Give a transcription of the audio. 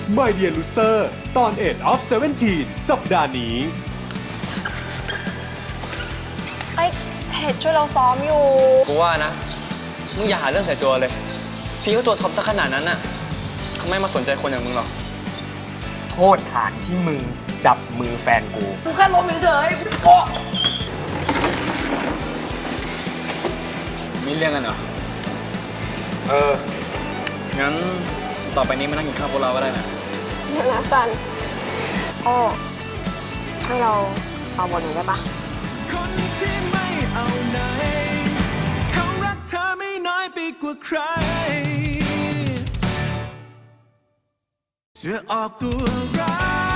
My Dear Loser ตอน Age of 17 สัปดาห์นี้เห็ดช่วยเราซ้อมอยู่กูว่านะมึงอย่าหาเรื่องใส่ตัวเลยพี่เขาตัวท็อปซะขนาดนั้นน่ะเขาไม่มาสนใจคนอย่างมึงหรอกโทษฐานที่มึงจับมือแฟนกูแค่ล้มเฉยๆโอ้มีเรื่องกันเหรองั้นต่อไปนี้มานั่งกินข้าวพวกเราก็ได้นะนะซันพ่อช่วยเราเอาบทหนูได้ปะคนที่ไม่เอาไหนเขารักเธอไม่น้อยไปกว่าใครจะออกตัวร้าย